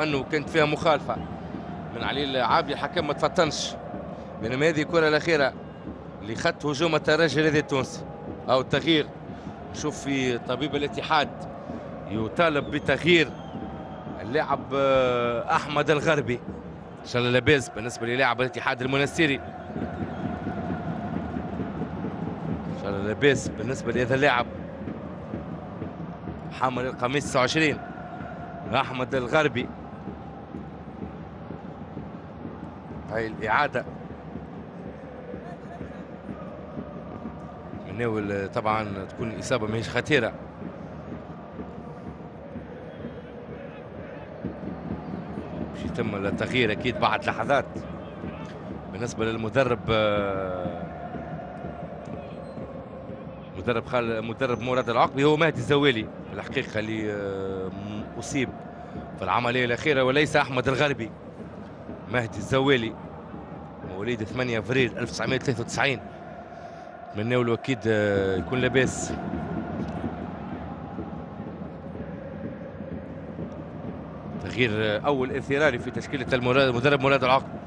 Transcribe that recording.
انه كانت فيها مخالفه من علي العابدي، الحكم ما تفطنش. بينما هذه الكره الاخيره اللي خط هجوم الترجي الرياضي التونسي او التغيير. نشوف في طبيب الاتحاد يطالب بتغيير اللاعب احمد الغربي. ان شاء الله لاباس بالنسبه للاعب الاتحاد المنستيري، ان شاء الله لاباس بالنسبه لهذا اللاعب حامل القميص 29 احمد الغربي. هاي الاعاده من طبعا تكون اصابه ماهيش خطيره. باش يتم التغيير اكيد بعد لحظات. بالنسبه للمدرب مدرب مراد العقبي هو مهدي الزوالي في الحقيقه اللي اصيب في العمليه الاخيره، وليس احمد الغربي. مهدي الزوالي مواليد 8 افريل 1993. نتمنى له اكيد يكون لاباس. تغيير اول اضطراري في تشكيله المدرب مراد العقبي.